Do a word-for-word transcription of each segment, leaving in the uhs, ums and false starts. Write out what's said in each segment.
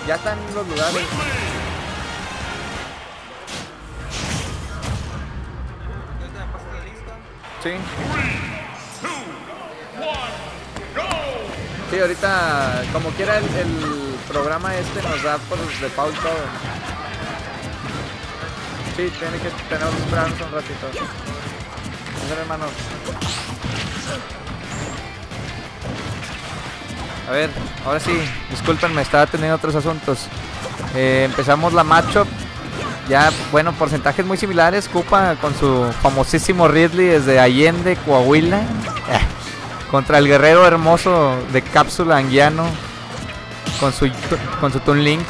Ya están los lugares. Sí. Sí, ahorita, como quiera, el, el programa este nos da por default todo. Sí, tiene que tener que esperarnos un ratito. Entonces, hermanos. A ver, ahora sí, discúlpenme, estaba teniendo otros asuntos. Eh, empezamos la matchup. Ya, bueno, porcentajes muy similares. Koopa con su famosísimo Ridley desde Allende, Coahuila. Eh, contra el guerrero hermoso de cápsula anguiano. Con su, con su Toon Link.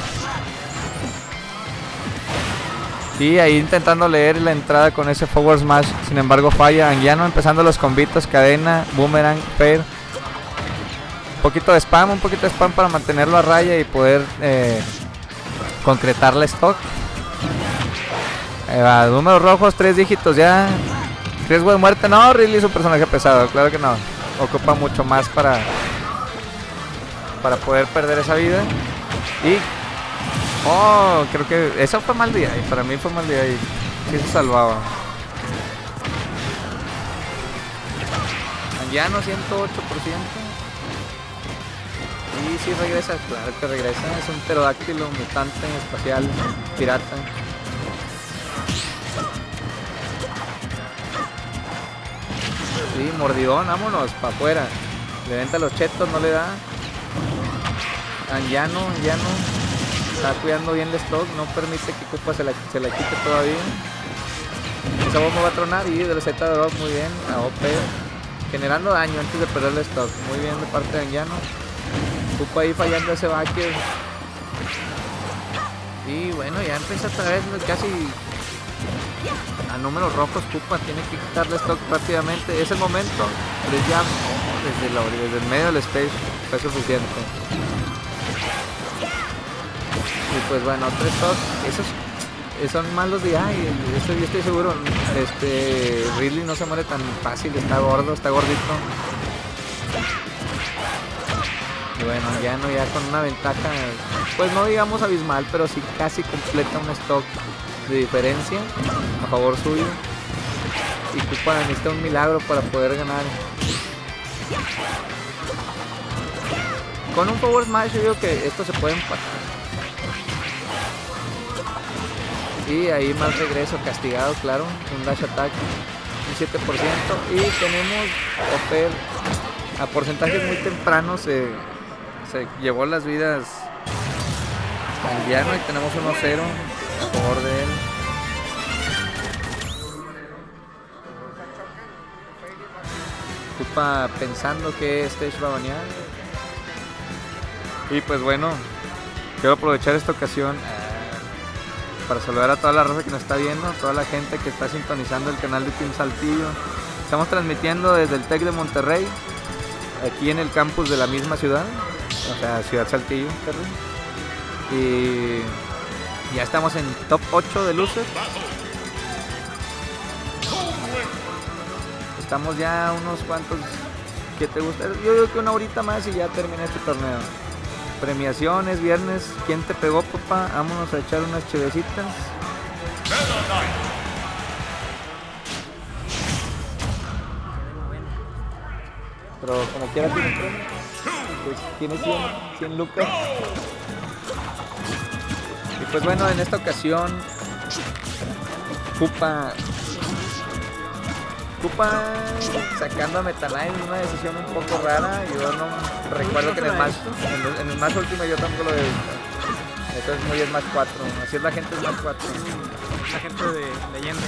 Y ahí intentando leer la entrada con ese Forward Smash. Sin embargo falla. Anguiano empezando los combitos. Cadena, Boomerang, Fair. Un poquito de spam, un poquito de spam para mantenerlo a raya y poder eh, concretar la stock. Ahí va, números rojos, tres dígitos ya. Riesgo de muerte, no, Ridley es un personaje pesado, claro que no. Ocupa mucho más para Para poder perder esa vida. Y oh, creo que eso fue mal día. Y para mí fue mal día y sí se salvaba. Anguiano ciento ocho por ciento. Y si regresa, claro que regresa. Es un pterodáctilo, mutante, espacial, pirata. Sí, mordidón, vámonos, para afuera. Le venta los chetos, no le da. Anguiano, Anguiano. Está cuidando bien el stock, no permite que Koopa se la, se la quite todavía. Esa bomba va a tronar y de la Z drop, muy bien, a O P. Generando daño antes de perder el stock. Muy bien de parte de Anguiano. Koopa ahí fallando ese backer. Y bueno, ya empieza otra vez casi a números rojos. Koopa tiene que quitarle stock rápidamente. Es el momento. Les llamo desde, la, desde el medio del space. Fue suficiente. Y pues bueno, otro stock. Esos son malos de ay, esto yo estoy seguro. Este Ridley no se muere tan fácil. Está gordo, está gordito. Y bueno, ya no, ya con una ventaja, pues no digamos abismal, pero sí casi completa un stock de diferencia a favor suyo. Y Koopa necesita un milagro para poder ganar. Con un Power Smash yo digo que esto se puede empatar. Y ahí más regreso, castigado, claro, un dash attack, un siete por ciento. Y tenemos Opel a porcentajes muy tempranos. Se, se llevó las vidas Anguiano y tenemos uno cero a favor de él. Koopa pensando que stage va a banear. Y pues bueno, quiero aprovechar esta ocasión para saludar a toda la raza que nos está viendo, a toda la gente que está sintonizando el canal de Team Saltillo. Estamos transmitiendo desde el TEC de Monterrey, aquí en el campus de la misma ciudad, o sea, Ciudad Saltillo, y ya estamos en top ocho de luces. Estamos ya unos cuantos, ¿qué te gusta? Yo digo que una horita más y ya termina este torneo. Premiaciones, viernes, ¿quién te pegó, papá? Vámonos a echar unas chevecitas. Pero como quiera tiene premio, pues tiene cien, cien lucas. Y pues bueno, en esta ocasión Koopa Koopa sacando a Meta Knight, una decisión un poco rara. Yo no recuerdo que en el match, en el, en el match último yo tampoco lo he visto. Esto es muy Smash cuatro, así es la gente de Smash cuatro. La gente de leyenda.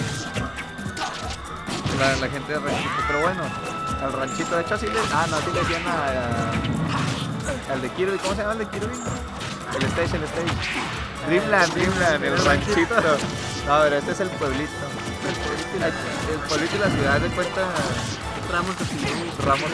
La, la gente de ranchito, pero bueno, al ranchito, de hecho así le, ah no, así le decían a, a, al de Kirby, ¿cómo se llama el de Kirby? El stage, el stage. Dreamland, Dreamland, el ranchito. No, pero este es el pueblito. El pueblito y la ciudad de cuenta Ramos de Sileni. Ramos.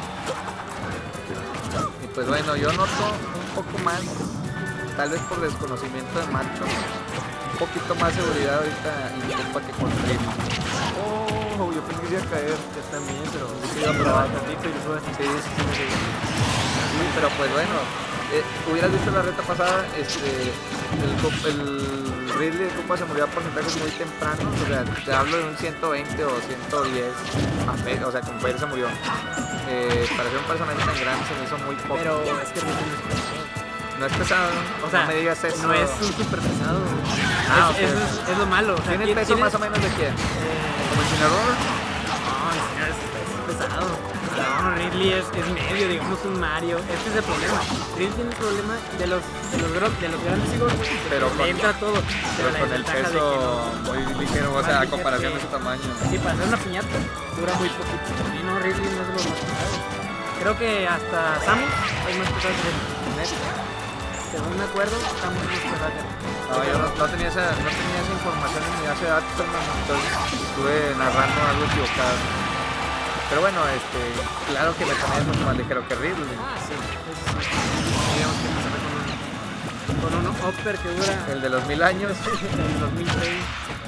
Y pues bueno, yo noto un poco más, tal vez por desconocimiento de macho, un poquito más seguridad ahorita y Koopa que con Ridley. Oh, yo pensé que iba a caer. Yo también, pero yo iba a probar tantito y después. Sí, sí, sí, sí. Sí, pero pues bueno, Eh, hubieras visto la reta pasada, este, el, co- el Ridley de Copa se murió a porcentajes muy tempranos, o sea, te hablo de un ciento veinte o ciento diez, a Fe- o sea, con Fer se murió. Eh, para ser un personaje tan grande se me hizo muy poco. Pero es que Ridley no es pesado. No es pesado, O sea, no me digas eso. no es un super pesado. Ah, es, ok. eso es, es lo malo. O sea, ¿Tiene el ¿quién- peso quién más es? o menos de quién? Eh, ¿Como el Cinerodor? no, es, es pesado. No, Ridley es, es medio, digamos, un Mario. Este es el problema. Ridley tiene el problema de los, de los, gro- de los grandes Igor, Pero le con- entra todo. Pero la con el desventaja de peso que no- muy ligero, o Más sea, a ligero, comparación de sí. su tamaño. Sí, para hacer una piñata dura muy poquito. Y no, Ridley no es de los más pesados. Creo que hasta Samus es más pesado que Ridley. Según me acuerdo, Samus es más pesado que Ridley. No, yo no, no tenía esa, no tenía esa información en mi base de datos, hermano, entonces estuve narrando algo equivocado. Pero bueno, este, claro que me es mucho más ligero que Ridley. Ah, sí. Eso sí. Digamos que empezar con un, con un Upper que dura El de los mil años. en dos mil seis.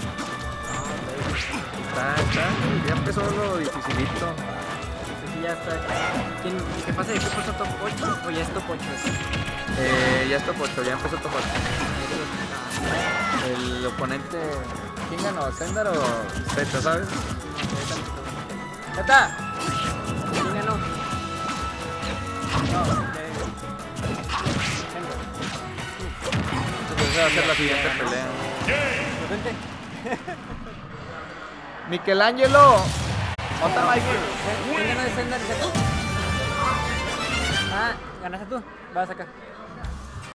Está, está, ya empezó lo dificilito. Aquí ya está. ¿Quién, ¿Qué pasa de qué puesto top ocho o ya es top ocho? Eh, ya es top ocho, ya empezó top ocho. El oponente, ¿quién ganó? ¿Zendar o Zeta, sabes? ¡Ya está! ¿Quién ganó? No, Entonces esa va a ser la siguiente pelea. Vente. Michelangelo. Otra Michael. ¿Quién ganó de Zendar y Zeta? Ah, ganaste tú. Vas acá.